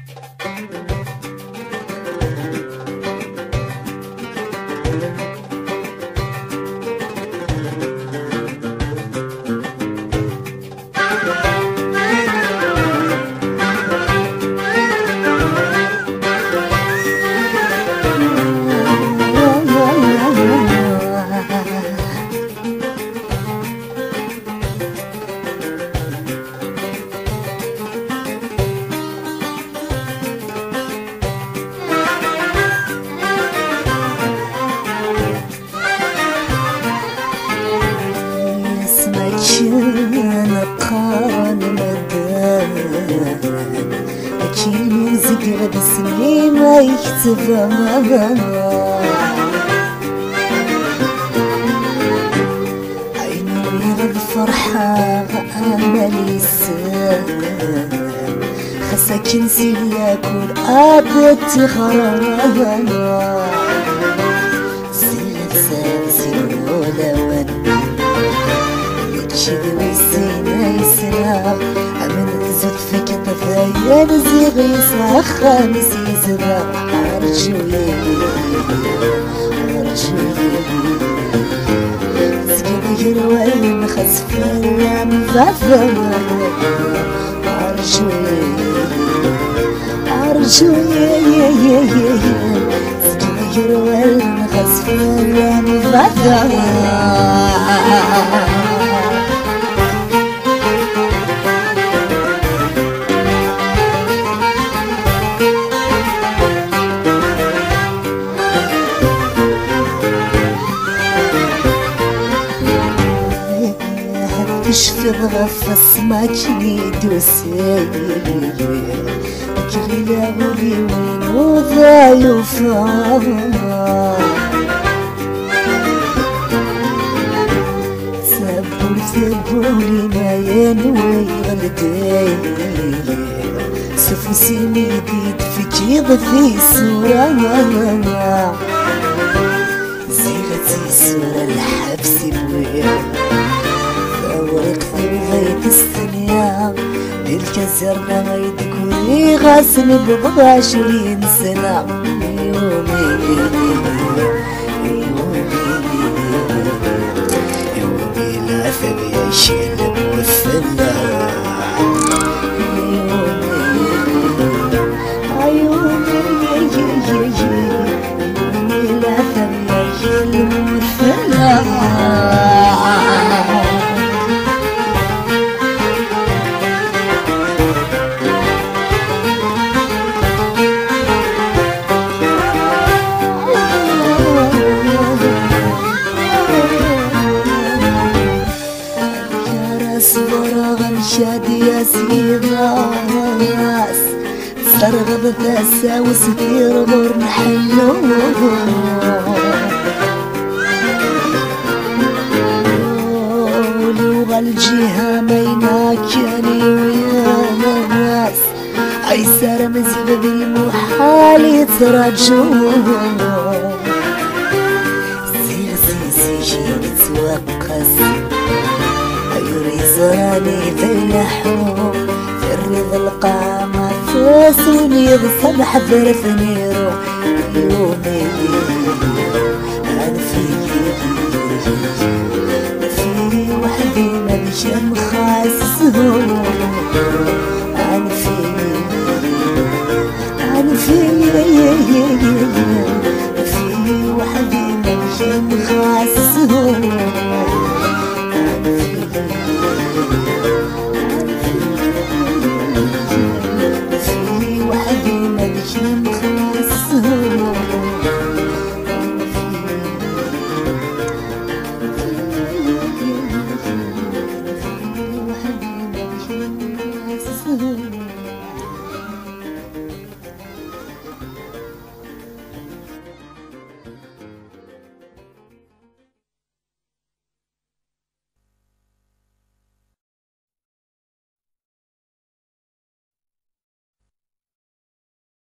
نقارن مدان أكيد موزيك باسمي ما يكتبها عيني بالفرحة أملي السلام خسك نسيك والأبد تغربنا سيلة سلسل ولون شذوي السينا يسرى أمن زلفك طفايا نزيغ يسخن يسيزبا أرجوي زقير وين خسفان يا مفافا أرجوي زقير وين خسفان يا مفافا تشفي غفص ما كنيدو سيلي كغلا ولي وين وذايو فاما سبولي ما ينوي غلدي سفوسي ميديد في جيض في صورة زيغتي صورة الحبس بويا ورقتي وغيت السنية بالكسرنا ما يدكوني غاسل ب20 سنة يومي لا ثبي يشيل موثنا يومي لا ثبي يشيل موثنا شادي يا سيداس تسترغب تساوس في غور نحلو لغة الجهة ميناكني ويا ناس أيسر مزيد بالمحال يترجون زيغزي نتوقس يريزاني في اللحوم في الرضا القامة فاسوني بصبح ذرف نيرو